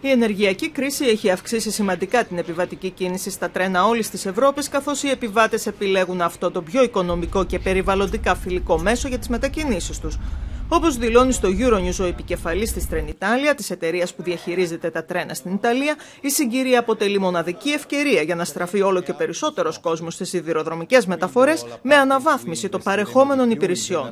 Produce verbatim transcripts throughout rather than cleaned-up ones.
Η ενεργειακή κρίση έχει αυξήσει σημαντικά την επιβατική κίνηση στα τρένα όλης της Ευρώπης, καθώς οι επιβάτες επιλέγουν αυτό το πιο οικονομικό και περιβαλλοντικά φιλικό μέσο για τις μετακινήσεις τους. Όπως δηλώνει στο Euronews ο επικεφαλής της Trenitalia, της εταιρείας που διαχειρίζεται τα τρένα στην Ιταλία, η συγκυρία αποτελεί μοναδική ευκαιρία για να στραφεί όλο και περισσότερος κόσμος στις σιδηροδρομικές μεταφορές με αναβάθμιση των παρεχόμενων υπηρεσιών.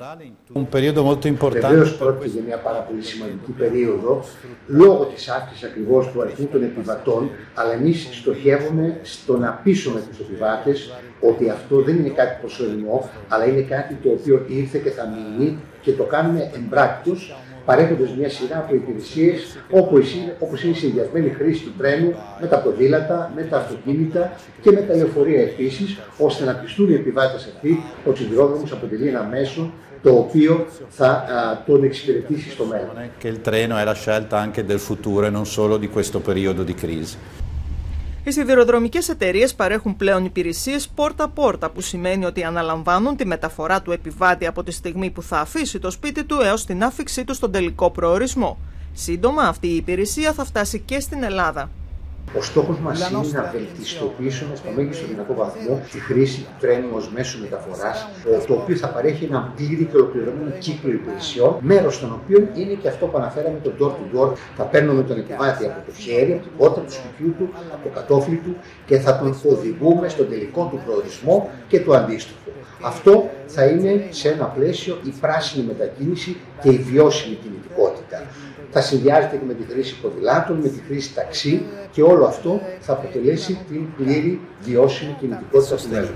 Βεβαίως πρόκειται για μια πάρα πολύ σημαντική περίοδο λόγω της αύξησης ακριβώς του αριθμού των επιβατών, αλλά εμείς στοχεύουμε στο να πείσουμε τους επιβάτες ότι αυτό δεν είναι κάτι προσωρινό, αλλά είναι κάτι το οποίο ήρθε και θα μείνει και το κάνουμε εμπράκτος, παρέχοντας μια σειρά από υπηρεσίες όπως είναι, όπως είναι η συνδυασμένη χρήση του τρένου με τα ποδήλατα, με τα αυτοκίνητα και με τα λεωφορεία επίσης, ώστε να πιστούν οι επιβάτες αυτοί ότι ο σιδηρόδρομος αποτελεί ένα μέσο το οποίο θα α, τον εξυπηρετήσει στο μέλλον. Και il treno è la scelta anche del futuro e non solo di questo periodo di crisi. Οι σιδηροδρομικές εταιρείες παρέχουν πλέον υπηρεσίες πόρτα-πόρτα, που σημαίνει ότι αναλαμβάνουν τη μεταφορά του επιβάτη από τη στιγμή που θα αφήσει το σπίτι του έως την άφιξή του στον τελικό προορισμό. Σύντομα αυτή η υπηρεσία θα φτάσει και στην Ελλάδα. Ο στόχος μας είναι να βελτιστοποιήσουμε στο μέγιστο δυνατό βαθμό τη χρήση του τρένου ως μέσου μεταφοράς, το οποίο θα παρέχει ένα πλήρη και ολοκληρωμένο κύκλο υπηρεσιών, μέρος των οποίων είναι και αυτό που αναφέραμε, το door to door. Θα παίρνουμε τον επιβάτη από το χέρι, από την πόρτα του σπιτιού του, από το κατόφλι του και θα τον οδηγούμε στον τελικό του προορισμό και το αντίστοιχο. Αυτό θα είναι σε ένα πλαίσιο η πράσινη μετακίνηση και η βιώσιμη κινητικότητα. Θα συνδυάζεται και με τη χρήση ποδηλάτων, με τη χρήση ταξί και όλο αυτό θα αποτελέσει την πλήρη βιώσιμη κινητικότητα του μέλλοντος.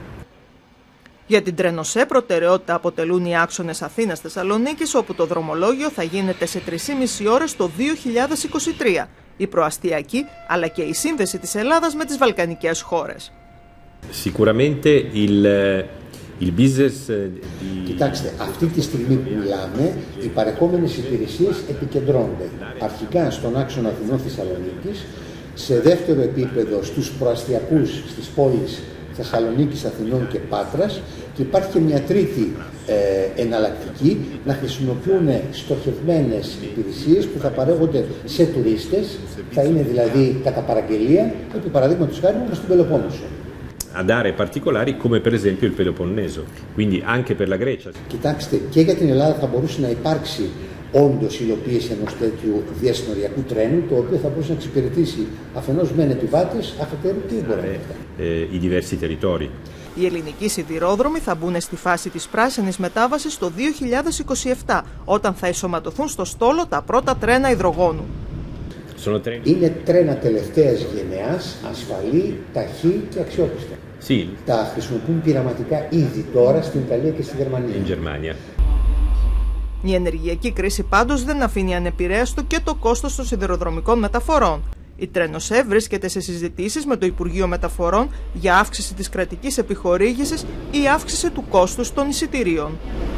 Για την Τρενοσέ προτεραιότητα αποτελούν οι άξονες Αθήνας-Θεσσαλονίκης, όπου το δρομολόγιο θα γίνεται σε τρεις και μισή ώρες το δύο χιλιάδες είκοσι τρία, η προαστιακή αλλά και η σύνδεση της Ελλάδας με τις βαλκανικές χώρες. Sicuramente il Il business di... Κοιτάξτε, αυτή τη στιγμή που μιλάμε, οι παρεχόμενες υπηρεσίες επικεντρώνονται αρχικά στον άξονα Αθηνών-Θεσσαλονίκης, σε δεύτερο επίπεδο στους προαστιακούς στις πόλεις Θεσσαλονίκης, Αθηνών και Πάτρας, και υπάρχει και μια τρίτη ε, εναλλακτική, να χρησιμοποιούν στοχευμένες υπηρεσίες που θα παρέχονται σε τουρίστες, θα είναι δηλαδή κατά παραγγελία, επί παραδείγματος χάρη προς την Πελοπόννησο. Ad aree particolari come per esempio il Peloponneso, quindi anche per la Grecia. Κοιτάξτε, και για την Ελλάδα θα μπορούσε να υπάρξει όντως υλοποίηση ενός τέτοιου διασυνοριακού τρένου, το οποίο θα μπορούσε να εξυπηρετήσει αφενός μεν επιβάτες, αφετέρου και εμπορεύματα. Οι diversi territori. Οι ελληνικοί σιδηρόδρομοι θα μπουν στη φάση της πράσινης μετάβασης το δύο χιλιάδες είκοσι επτά, όταν θα ενσωματωθούν στο στόλο τα πρώτα τρένα υδρογόνου. Είναι τρένα τελευταίας γενεάς, ασφαλή, ταχύ και αξιόπιστα. Sí. Τα χρησιμοποιούν πειραματικά ήδη τώρα στην Ιταλία και στη Γερμανία. Η ενεργειακή κρίση πάντως δεν αφήνει ανεπηρέαστο και το κόστος των σιδηροδρομικών μεταφορών. Η Τρενοσέ βρίσκεται σε συζητήσεις με το Υπουργείο Μεταφορών για αύξηση της κρατικής επιχορήγησης ή αύξηση του κόστους των εισιτηρίων.